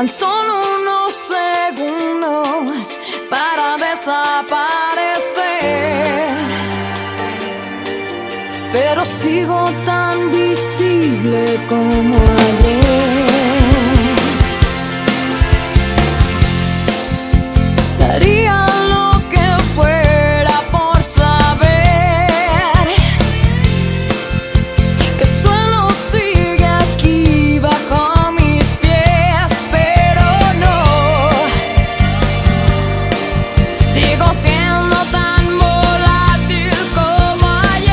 tan solo unos segundos para desaparecer, pero sigo tan visible como ayer. Daría lo que fuera por saber que el suelo sigue aquí bajo mis pies, pero no, sigo siendo tan volátil como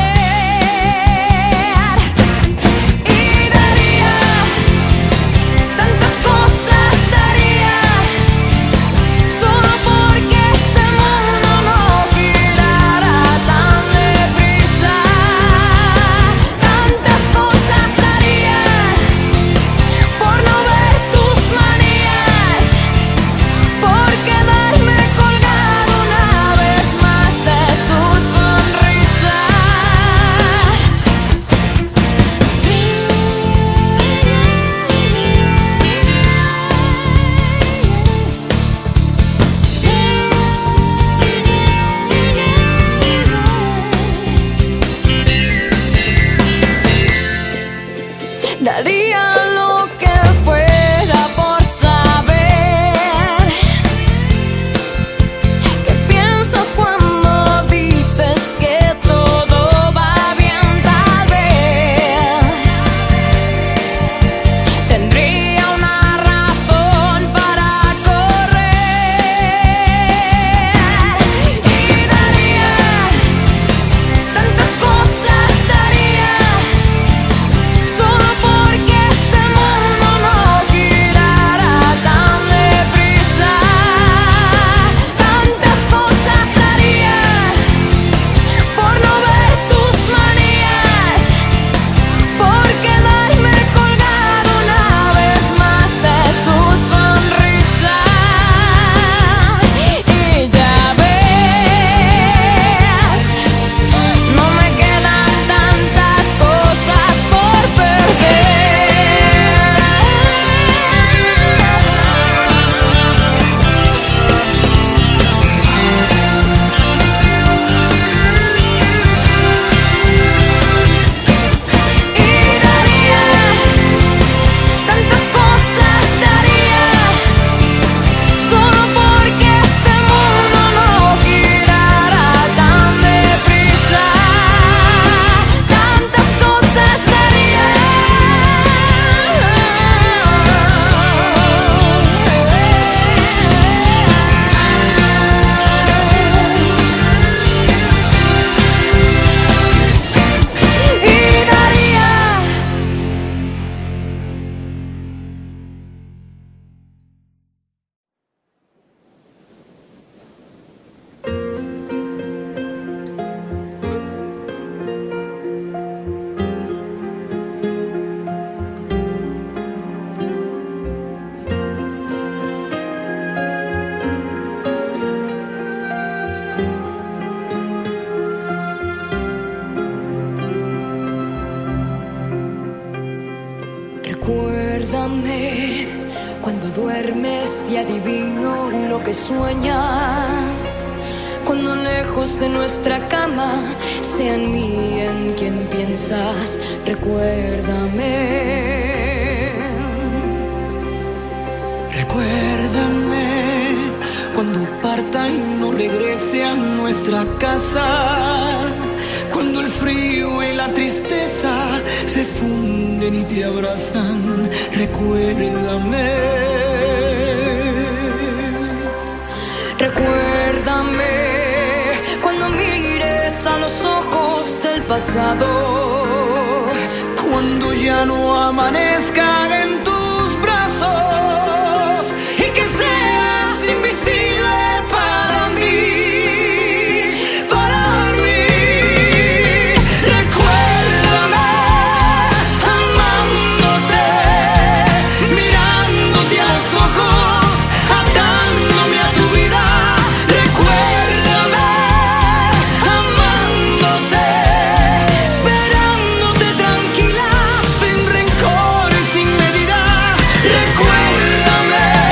ayer. Y daría tantas cosas, daría solo porque este mundo no girara tan deprisa. Tantas cosas daría por no ver tus manías, por quedarme colgado una vez más de tu sonrisa. Daría lo que fuera por saber qué piensas cuando dices que todo va bien. Tal vez tendría una razón para correr. Y daría tantas cosas, daría solo porque este mundo no girara tan deprisa. Tantas cosas daría por no ver tus manías, por quedarme colgado una vez más de tu sonrisa. Y ya ves, no me quedan tantas cosas por perder. Y daría tantas cosas, daría solo porque este mundo no girara tan deprisa. Tantas cosas daría. Y daría Recuérdame cuando duermes y adivino lo que sueñas, cuando lejos de nuestra cama sea en mí en quien piensas. Recuérdame. Recuérdame cuando parta y no regrese a nuestra casa, cuando el frío y la tristeza se funden y te abrazan. Recuérdame. Recuérdame cuando mires a los ojos del pasado, Cuando ya no amanezcan en tus brazos y que seas invisible para mí, para mí. Recuérdame amándote, mirándote a los ojos, atándome a tu vida. Recuérdame amándote, esperándote tranquila, sin rencor y sin medida. Recuérdame.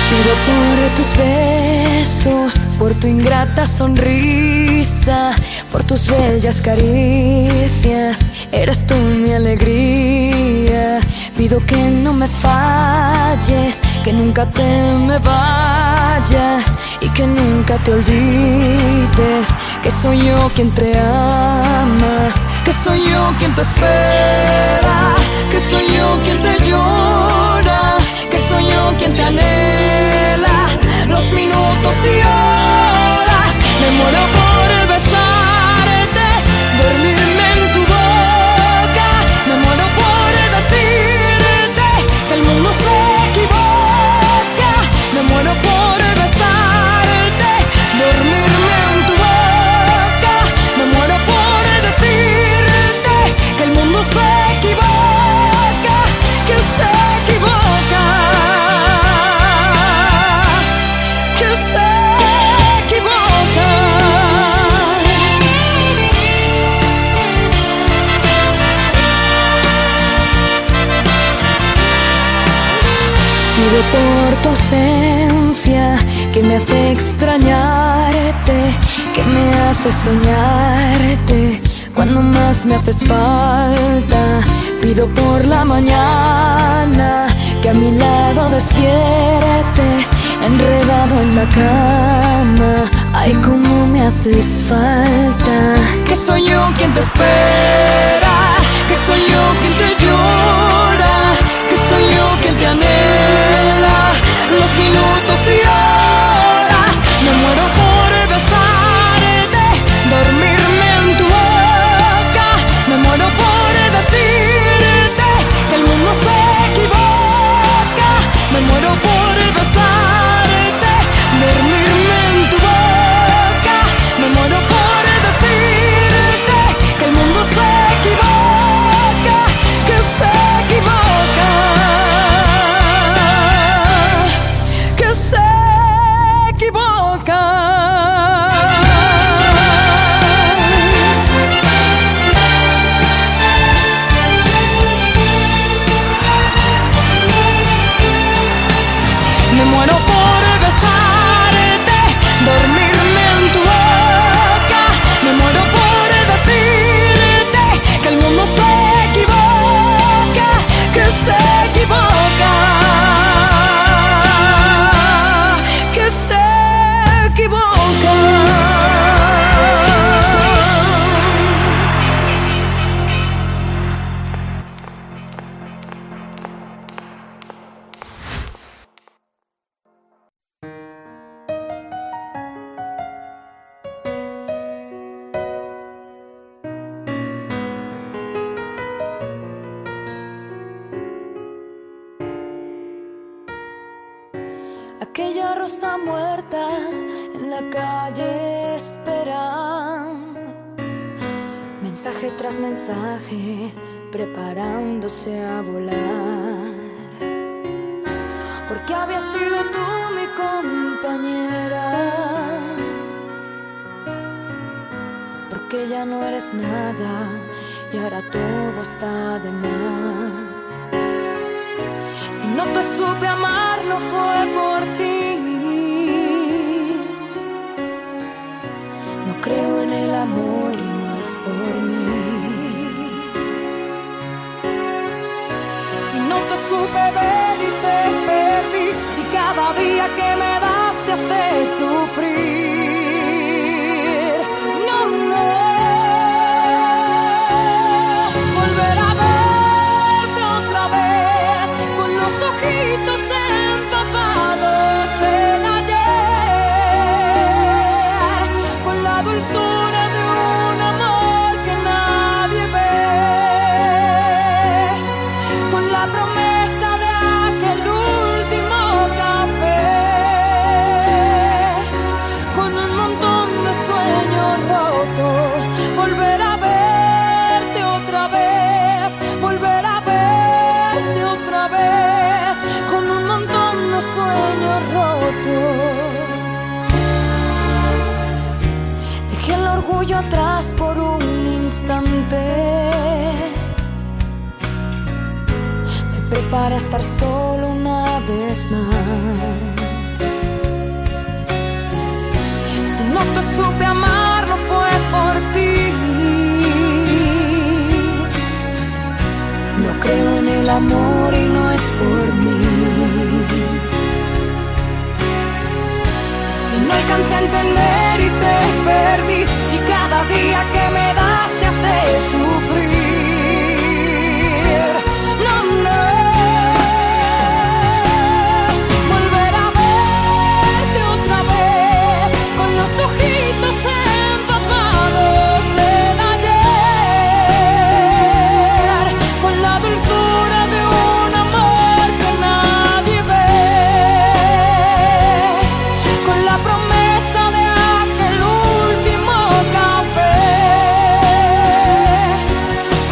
Pido por tus besos, por tu ingrata sonrisa, por tus bellas caricias. Eres tú mi alegría. Pido que no me falles, que nunca te me vayas y que nunca te olvides que soy yo quien te ama, que soy yo quien te espera, que soy yo quien te llora, que soy yo quien te anhela los minutos y horas. Me muero por besarte, dormirme en tu boca. Me muero por decirte que el mundo se equivoca. Me muero por besarte, dormirme en tu boca. Me muero por decirte que el mundo se equivoca, que se equivoca, que se equivoca. Pido por tu ausencia, que me hace extrañarte, que me hace soñarte cuando más me haces falta. Pido por la mañana, que a mi lado despiertes, enredado en la cama. Ay, cómo me haces falta. Que soy yo quien te espera, que soy yo quien te llora, que soy yo quien te anhela los minutos y horas. Me muero por besarte, dormirme en tu boca. Me muero por decirte que el mundo se equivoca. Me muero por besarte, dormirme en tu boca. Me muero por decirte que el mundo se equivoca, que se equivoca, que se equivoca. Me muero por besarte, dormirme en tu boca. Me muero por decirte que el mundo se equivoca, que se equivoca, que se equivoca. Aquella rosa muerta en la calle esperando, mensaje tras mensaje, preparándose a volar. Porque había sido tú mi compañera, porque ya no eres nada y ahora todo está de más. Si no te supe amar no fue por ti. No creo en el amor y no es por mí. Si no te supe ver y te perdí, si cada día que me das te hace sufrir. No, no. Volver a verte otra vez con los ojitos empapados en ayer, con la dulzura de un amor que nadie ve, con la promesa de aquel último café, con un montón de sueños rotos. Volver a verte otra vez, volver a verte otra vez, con un montón de sueños rotos. Dejé el orgullo atrás por un instante, me preparé a estar solo una vez más. alcancé a entender y te perdí. Si cada día que me das te hace sufrir. No, no. Volver a verte otra vez con los ojitos empapados en ayer, con la dulzura de un amor que nadie ve, con la promesa de aquel último café,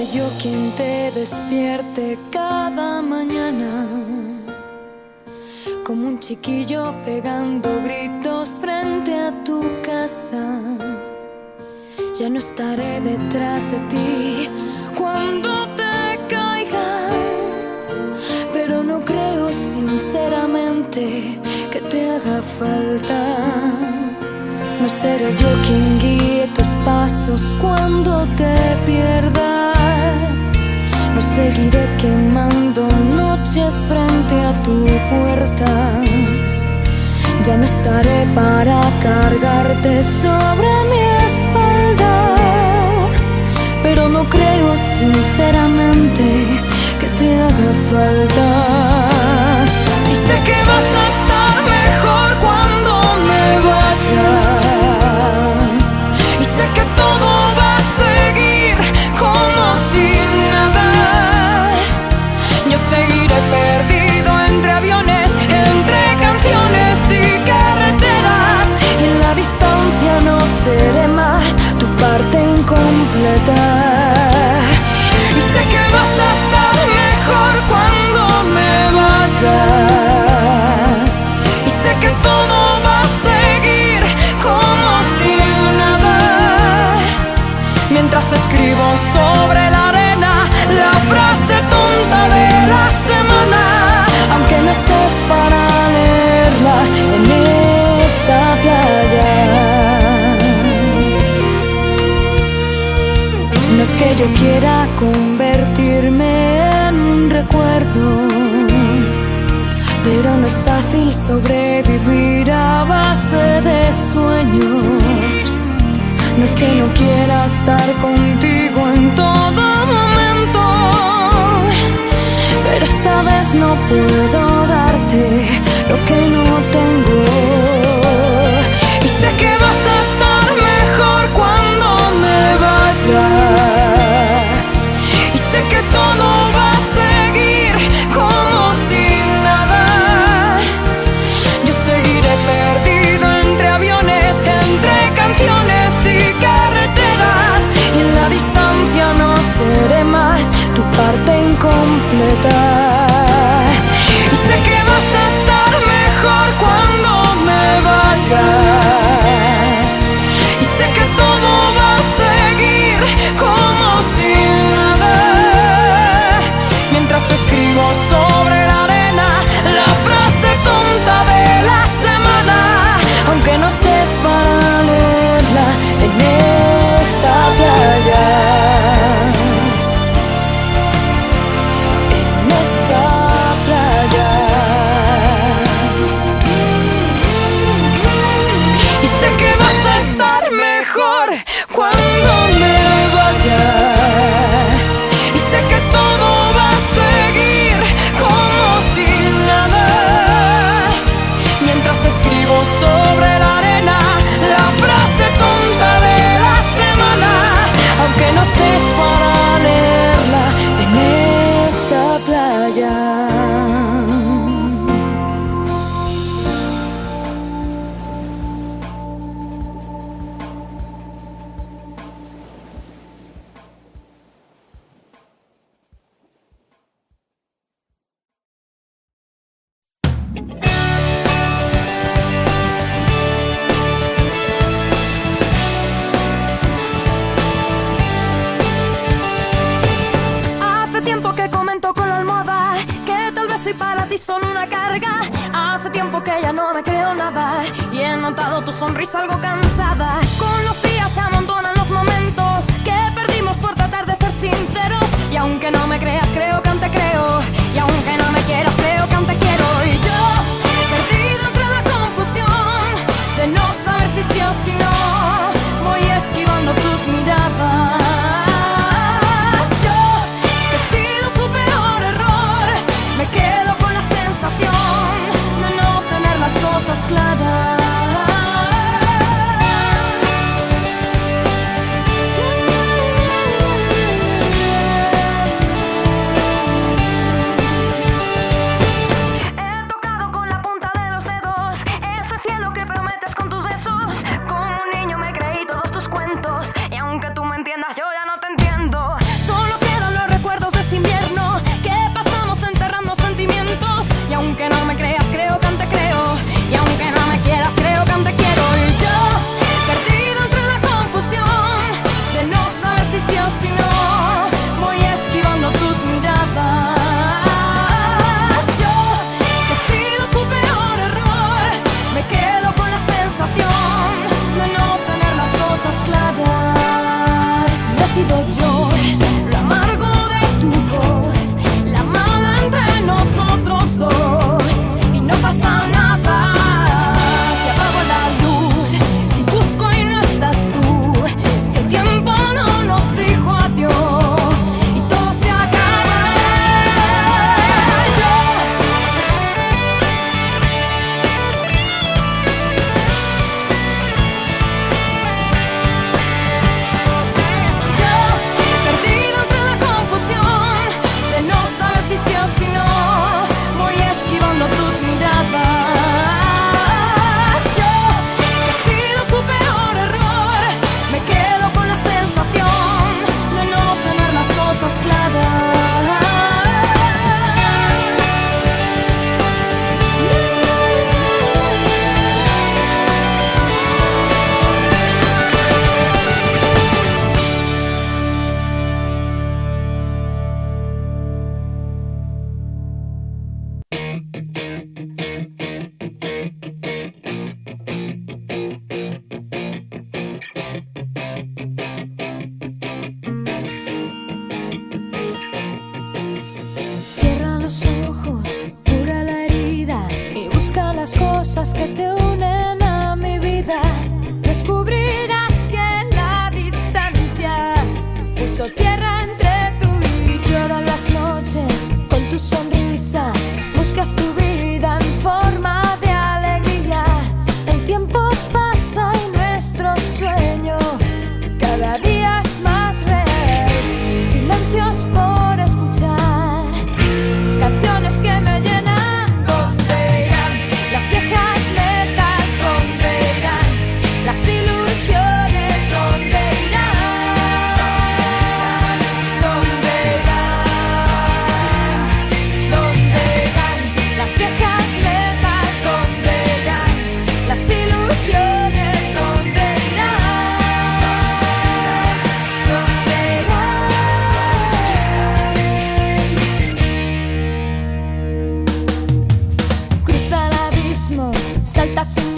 yo quien te despierte cada mañana, como un chiquillo pegando gritos frente a tu casa. Ya no estaré detrás de ti cuando te caigas, pero no creo sinceramente que te haga falta. No seré yo quien guíe tus pasos cuando te pierdas. No seguiré quemando noches frente a tu puerta. Ya no estaré para cargarte sobre mi espalda, pero no creo sinceramente que te haga falta. Y sé que vas a estar mejor cuando me vaya, y sé que todo va a seguir como si nada. Yo seguiré perdido entre aviones, entre canciones y carreteras, y en la distancia no seré más tu parte incompleta. Y sé que vas a estar mejor cuando me vaya, y sé que todo va a seguir como si nada, mientras escribo sobre la arena la frase tonta de la semana, aunque no estés para leerla en esta playa. No es que yo quiera convertirme en un recuerdo, pero no es fácil sobrevivir a base de sueños. No es que no quiera estar contigo en todo momento, pero esta vez no puedo darte lo que no tengo. Y sé que vas a estar mejor cuando me vaya, y sé que todo va a seguir como si nada. Yo seguiré perdido entre aviones, entre canciones y carreteras, y en la distancia no seré más tu parte incompleta. Y sé que vas a estar mejor cuando me vaya, y sé que todo va a seguir como si nada, mientras escribo sobre la arena la frase tonta de la semana, aunque no estés para leerla en esta playa. En esta playa. Y sé que vas a estar mejor cuando me vaya, y sé que todo va a seguir como si nada, mientras escribo sobre la arena la frase tonta de la semana, aunque no estés para leerla en esta playa. Hace tiempo que comento con la almohada que tal vez soy para ti solo una carga. Hace tiempo que ya no me creo nada y he notado tu sonrisa algo cansada. Con los días se amontonan los momentos que perdimos por tratar de ser sinceros. Y aunque no me creas, creo que aún te creo. Y aunque no me quieras, creo que aún te quiero. Y yo, perdido entre la confusión de no saber si sí o si no, voy esquivando tus miradas. Yo, que he sido tu peor error, me quedo con la sensación de no tener las cosas claras. Cierra los ojos, cura la herida y busca las cosas que te unen a mi vida. Descubrirás que en la distancia puso tierra entre tú y yo. Lloran las noches con tu sonrisa, buscas tu vida en forma de alegría. El tiempo pasa y nuestro sueño cada día es más real. Silencios por escuchar, canciones que me llenan. ¿Dónde irán las viejas metas? ¿Dónde irán las ilusiones? ¿Dónde irán? ¿Dónde irán? ¿Dónde irán las viejas metas? ¿Dónde irán las ilusiones? ¿Dónde irán? ¿Dónde irán? Cruza el abismo, salta sin